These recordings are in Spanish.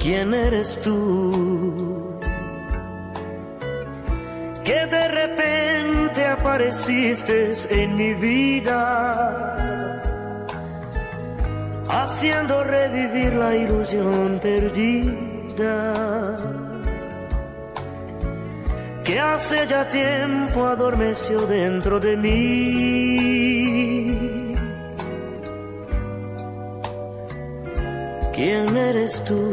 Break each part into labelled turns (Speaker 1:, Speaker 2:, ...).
Speaker 1: ¿Quién eres tú? Que de repente apareciste en mi vida, haciendo revivir la ilusión perdida, que hace ya tiempo adormeció dentro de mí. ¿Quién eres tú?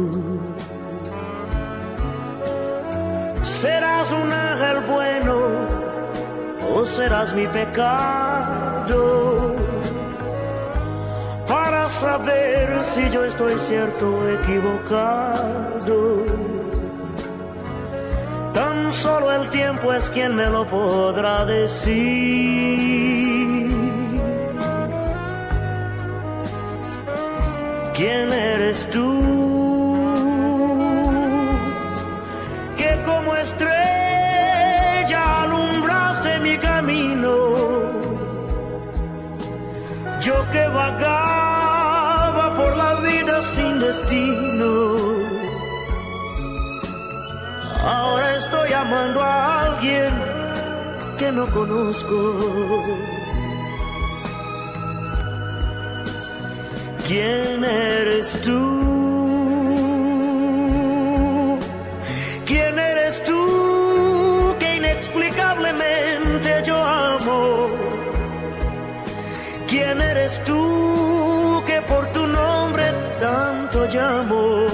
Speaker 1: ¿Serás un ángel bueno o serás mi pecado? Para saber si yo estoy cierto o equivocado, tan solo el tiempo es quien me lo podrá decir. ¿Quién eres tú? Que como estrella alumbraste mi camino, yo que vagaba por la vida sin destino. Ahora estoy amando a alguien que no conozco. ¿Quién eres tú? ¿Quién eres tú que inexplicablemente yo amo? ¿Quién eres tú que por tu nombre tanto llamo?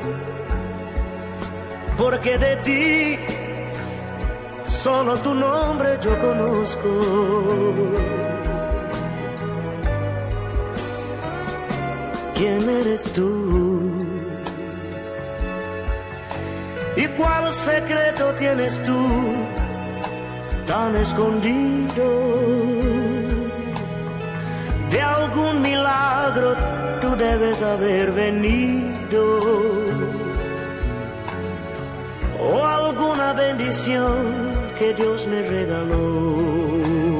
Speaker 1: Porque de ti solo tu nombre yo conozco. ¿Quién eres tú? ¿Y cuál secreto tienes tú tan escondido? De algún milagro tú debes haber venido, o alguna bendición que Dios me regaló.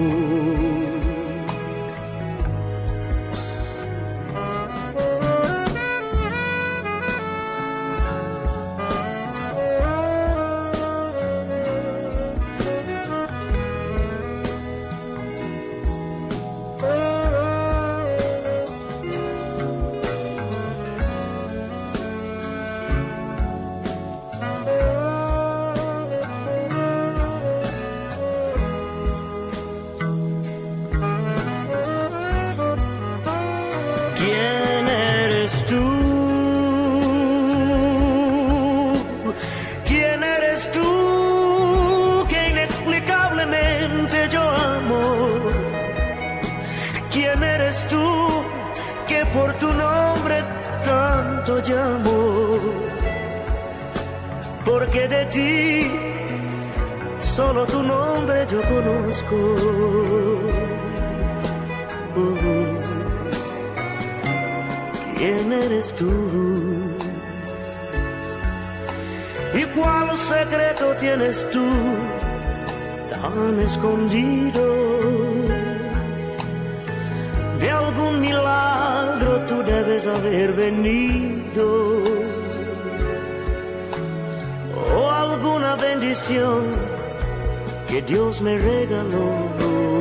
Speaker 1: ¿Quién eres tú? ¿Quién eres tú que inexplicablemente yo amo? ¿Quién eres tú que por tu nombre tanto llamo? Porque de ti solo tu nombre yo conozco. ¿Quién eres tú? ¿Y cuál secreto tienes tú tan escondido? De algún milagro tú debes haber venido, o alguna bendición que Dios me regaló.